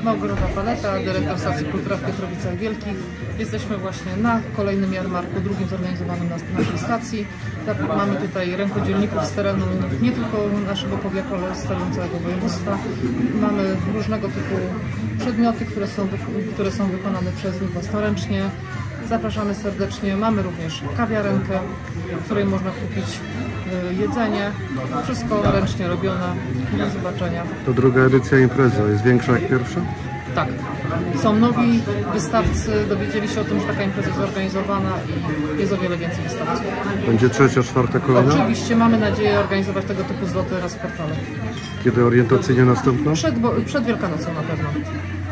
Małgorzata Paleta, dyrektor stacji Kultura w Pietrowicach Wielkich. Jesteśmy właśnie na kolejnym jarmarku, drugim zorganizowanym na naszej stacji. Mamy tutaj rękodzielników z terenu, nie tylko naszego powiatu, ale z terenu całego województwa. Mamy różnego typu przedmioty, które są wykonane przez nich własnoręcznie. Zapraszamy serdecznie. Mamy również kawiarenkę, w której można kupić jedzenie. Wszystko ręcznie robione. Do zobaczenia. To druga edycja imprezy. Jest większa jak pierwsza? Tak. Są nowi wystawcy, dowiedzieli się o tym, że taka impreza jest zorganizowana i jest o wiele więcej wystawców. Będzie trzecia, czwarta kolejna? Oczywiście mamy nadzieję organizować tego typu zloty raz w kwartale. Kiedy orientacyjnie następna? Przed Wielkanocą na pewno.